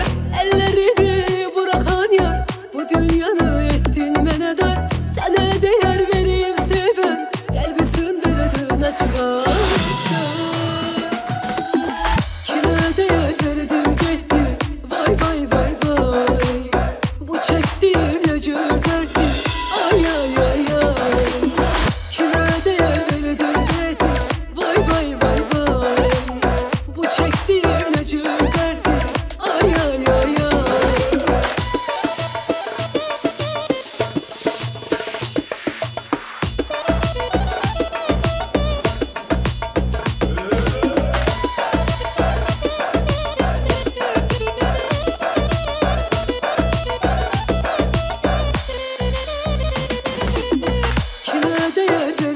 var. Ellerimi bırakan yar, bu dünyanı ettin mənə dar. Sənə değer verip seven, kalbisin beledine çıkar. Kime değer verdim gitti, vay vay vay vay. Bu çektiğim acı derdi, ay ay ay ay. Kime değer verdim gitti, vay vay vay vay. Bu çektiğim acı derdi, ay ay ay ay. Kime değer